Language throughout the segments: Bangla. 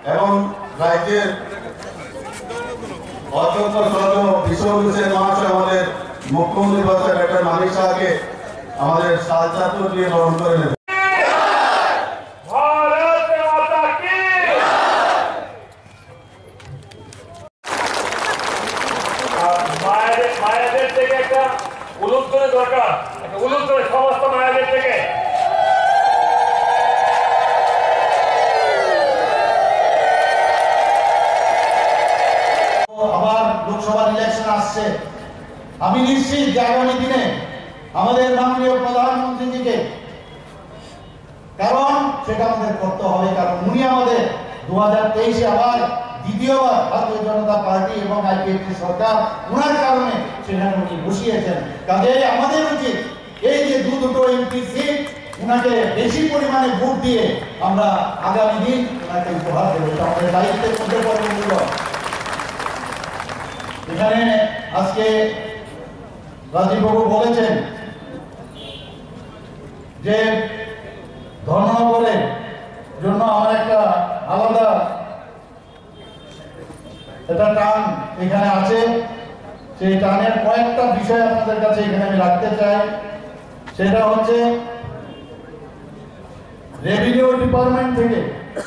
এবং রাজ্যের অত্যন্ত শ্রদ্ধ বিশ্ববিদ্যালয়ের মহাশয় আমাদের মুখ্যমন্ত্রী বলছেন ডক্টর মানিক শাহকে আমাদের সাহায্য দিয়ে গ্রহণ করে নেবেন। মায়েদের থেকে একটা উলুধ্বনি দরকার, একটা উলুধ্বনি সমস্ত মায়েদের থেকে। আবার লোকসভা ইলেকশন আসছে, আমি নিশ্চিত যে আগামী দিনে আমাদের মাননীয় প্রধানমন্ত্রীজিকে, কারণ সেটা আমাদের করতে হবে, কারণ উনি আমাদের 2023-এ আবার দ্বিতীয়বার ভারতীয় জনতা পার্টি এবং আইপিএফটি সরকার উনার কারণে সেখানে উনি বসিয়েছেন। কাজেই আমাদের উচিত এই যে দুটো এমপি সিট উনাকে বেশি পরিমাণে ভোট দিয়ে আমরা আগামী দিন ওনাকে উপহার দেবো, এটা আমাদের দায়িত্বের মধ্যে পরিণত। এখানে আজকে রাজীববাবু বলেছেন যে ধর্মনগরের জন্য আমার একটা আলাদা একটা টান এখানে আছে, সেই টানের কয়েকটা বিষয় আপনাদের কাছে এখানে আমি রাখতে চাই। সেটা হচ্ছে রেভিনিউ ডিপার্টমেন্ট থেকে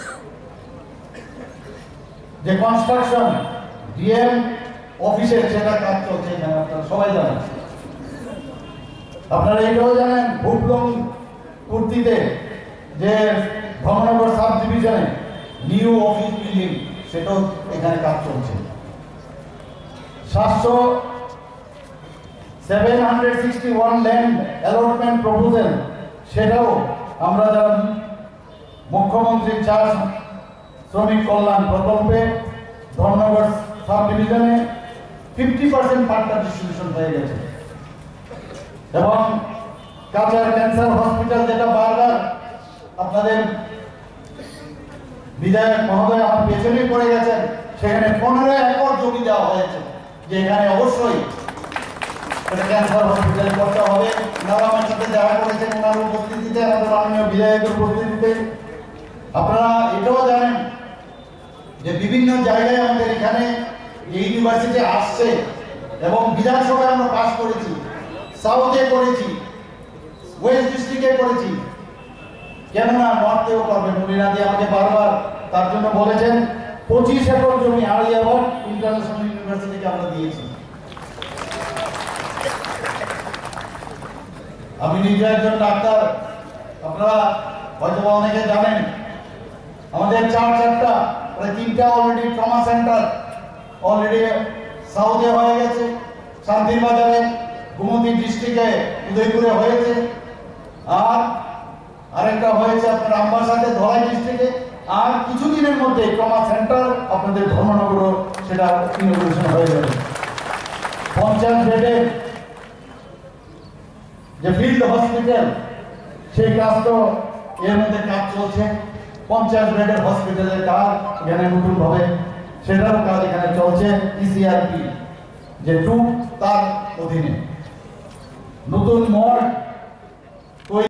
যে কনস্ট্রাকশন ডিএম অফিসের সেটা কাজ চলছে এখানে, আপনারা সবাই জানেন। আপনারা এটাও জানেন ভুটলং কুর্তিতে যে ধর্মনগর সাব ডিভিশনে নিউ অফিস বিল্ডিং, সেটাও এখানে কাজ চলছে। 761 ল্যান্ড অ্যালটমেন্ট প্রপোজাল, সেটাও আমরা যারা মুখ্যমন্ত্রী চাষ শ্রমিক কল্যাণ প্রকল্পে ধর্মনগর সাব ডিভিশনে 50% পাট্টা ডিস্ট্রিবিউশন হয়ে গেছে। এবং কাচার ক্যান্সার হসপিটাল, যেটা বারবার আপনাদের বিধায়ক মহোদয় আমার পেছনে পড়ে গেছেন, সেখানে 15 একর জমি দেওয়া হয়েছে, যে এখানে অবশ্যই ক্যান্সার হসপিটাল করতে হবে। ওনারা আমার সাথে দেখা করেছেন ওনার উপস্থিতিতে, আমাদের মাননীয় বিধায়কের উপস্থিতিতে। আপনারা এটাও জানেন যে বিভিন্ন জায়গায় আমাদের এখানে ইউনিভার্সিটি আসছে এবং বিধানসভায় আমরা পাস করেছি, সাউথে করেছি, ওয়েস্ট ডিস্ট্রিক্টে করেছি, কেননা নর্থেও করবেন। উনিরাদি আমাকে বারবার তার জন্য বলেছেন 25 একর জমি আলিয়াবাদ ইন্টারন্যাশনাল ইউনিভার্সিটিকে আমরা দিয়েছি। আমি নিজে একজন ডাক্তার, আপনারা হয়তো অনেকে জানেন আমাদের 4টা প্রায় 3টা অলরেডি ট্রমা সেন্টার অলরেডি সাউথে হয়ে গেছে, শান্তির বাজারে, গোমতী ডিস্ট্রিক্টে উদয়পুরে হয়েছে, আর আরেকটা হয়েছে আপনার আমবাসাতে ধলাই ডিস্ট্রিক্টে, আর কিছুদিনের মধ্যে ট্রমা সেন্টার আপনাদের ধর্মনগরও সেটা ইনোভেশন হয়ে যাবে। 50 বেডের যে ফিল্ড হসপিটাল, সেই কাজ তো এর মধ্যে কাজ চলছে। 50 বেডের হসপিটালের কাজ এখানে নতুন ভাবে সেটার কাজ এখানে চলছে। ইসিআরপি যে 2 তার অধীনে নতুন মোড়